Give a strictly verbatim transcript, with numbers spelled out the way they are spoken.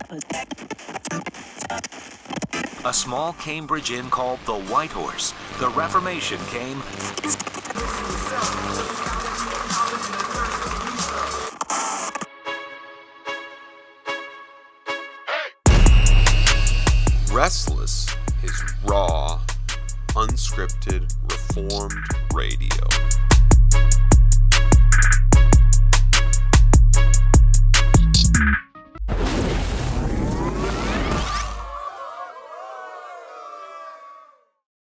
A small Cambridge inn called the White Horse. The Reformation came. Restless is raw, unscripted, reformed radio.